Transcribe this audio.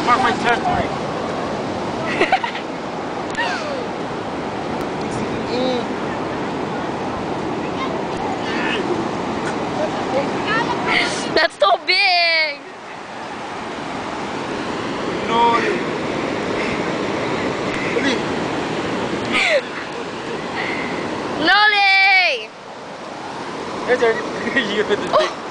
Mark my territory. That's so big! Noli. Noli! There's our you with the big